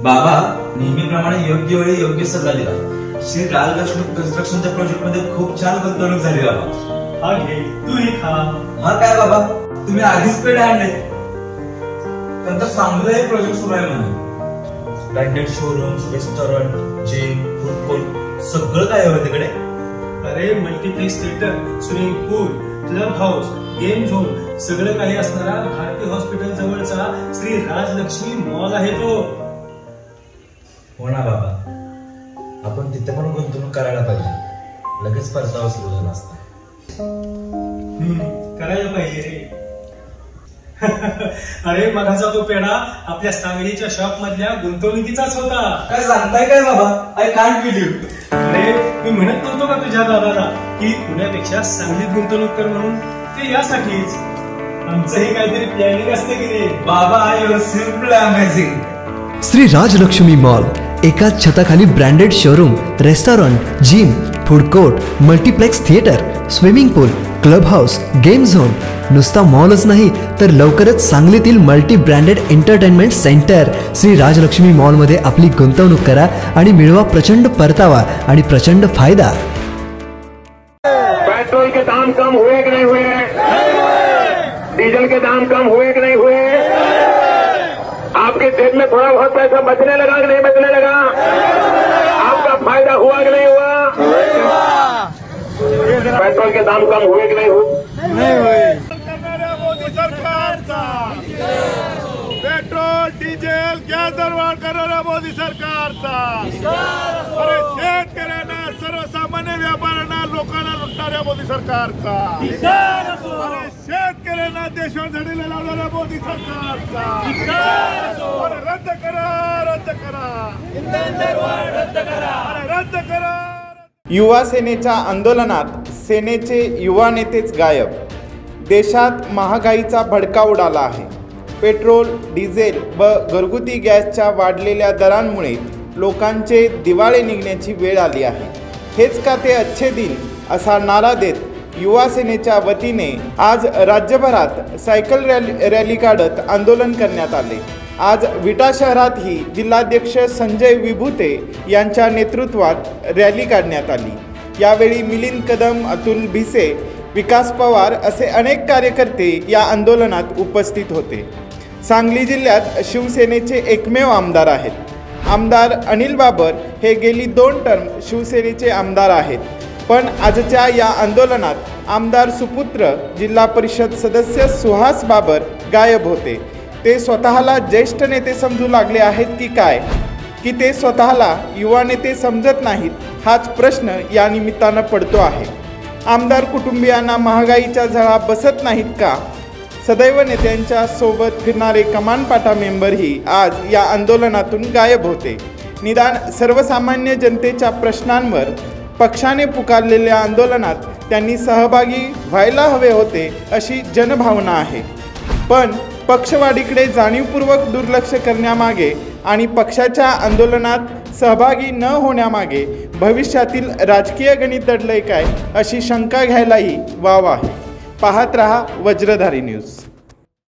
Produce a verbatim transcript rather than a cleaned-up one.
बाबा नेहमीप्रमाणे योग्य वेळी योग्य सल्ला दिला। श्री राजलक्ष्मी कन्स्ट्रक्शनच्या प्रोजेक्ट मध्ये खूप छान गुंतवणूक झाली बाबा। हा घे तूही खा। मग काय बाबा, तुम्ही आधीच पेढे आणले, त्यांचा चांगलाही प्रोजेक्ट सुरू आहे म्हणे। Branded showrooms, restaurant, gym, food court सगळं काय आहे तिकडे? अरे multiplex theatre, swimming pool, club house, game zone सगळं काही असणारा भारती हॉस्पिटल जवळचा श्री राजलक्ष्मी मॉल आहे तो। हो ना बाबा, आपण तिथे पण गुंतवणूक करायला पाहिजे, लगेच परतावा सुरू झाला असता। हम्म करायला पाहिजे रे। अरे मगाचा तो पेढा आपल्या सांगलीच्या शॉप मधल्या गुंतवणुकीचाच होता। काय सांगताय काय बाबा? I can't believe. अरे मी म्हणत नव्हतो का तुझ्या दादाला की पुण्यापेक्षा सांगलीत गुंतवणूक कर म्हणून? ते यासाठीच आमचंही काहीतरी प्लॅनिंग असते की रे बाबा। You simple amazing. Shri Rajlakshmi mall, एकाच छताखाली branded showroom, restaurant, gym, food court, multiplex theatre, swimming pool, club house, game zone. नुसता मॉलच नाही तर लवकरच सांगलीतील multi branded entertainment centre Shri Rajlakshmi मॉलमध्ये आपली गुंतवणूक करा आणि मिळवा प्रचंड परतावा आणि प्रचंड फायदा। पेट्रोल के दाम कम हुए कि नहीं हुए? डीजल के दाम कम हुए कि नहीं हुए? आपके जेब में थोड़ा बहुत पैसा बचने लगा कि नहीं बचने लगा? आपका फायदा हुआ कि नहीं हुआ? पेट्रोल के दाम कम हुए कि नहीं हुए? नहीं हुए। मोदी सरकारचा पेट्रोल डिझेल गॅस दरवाढ करणाऱ्या मोदी सरकारचा, अरे शेतकऱ्यांना, सर्वसामान्य व्यापाऱ्यांना, लोकांना लुटणाऱ्या मोदी सरकारचा, अरे शेतकऱ्यांना देशावर झडीला लावणाऱ्या मोदी सरकारचा, अरे रद्द करा, रद्द करा, रद्द करा, अरे रद्द करा। युवा सेनेच्या आंदोलनात सेनेचे युवा नेतेच गायब। देशात महागाईचा भडका उडाला आहे। पेट्रोल, डिझेल व घरगुती गॅसच्या वाढलेल्या दरांमुळे लोकांचे दिवाळे निघण्याची वेळ आली आहे। हेच का ते अच्छे दिन असा नारा देत युवा सेनेच्या वतीने आज राज्यभरात सायकल रॅली रॅली काढत आंदोलन करण्यात आले। आज विटा शहरातही जिल्हाध्यक्ष संजय विभूते यांच्या नेतृत्वात रॅली काढण्यात आली। यावेळी मिलिंद कदम, अतुल भिसे, विकास पवार असे अनेक कार्यकर्ते या आंदोलनात उपस्थित होते। सांगली जिल्ह्यात शिवसेनेचे एकमेव आमदार आहेत। आमदार अनिल बाबर हे गेली दोन टर्म शिवसेनेचे आमदार आहेत, पण आजच्या या आंदोलनात आमदार सुपुत्र जिल्हा परिषद सदस्य सुहास बाबर गायब होते। ते स्वतःला ज्येष्ठ नेते समजू लागले आहेत की काय, की ते स्वतःला युवा नेते समजत नाहीत, हाच प्रश्न या निमित्तानं पडतो आहे। आमदार कुटुंबियांना महागाईच्या झळा बसत नाहीत का? सदैव नेत्यांच्या सोबत फिरणारे कमानपाटा मेंबरही आज या आंदोलनातून गायब होते। निदान सर्वसामान्य जनतेच्या प्रश्नांवर पक्षाने पुकारलेल्या आंदोलनात त्यांनी सहभागी व्हायला हवे होते अशी जनभावना आहे। पण पक्षवाढीकडे जाणीवपूर्वक दुर्लक्ष करण्यामागे आणि पक्षाच्या आंदोलनात सहभागी न होण्यामागे भविष्यातील राजकीय गणित दडलंय काय अशी शंका घ्यायलाही वाव आहे। पाहत रहा वज्रधारी न्यूज।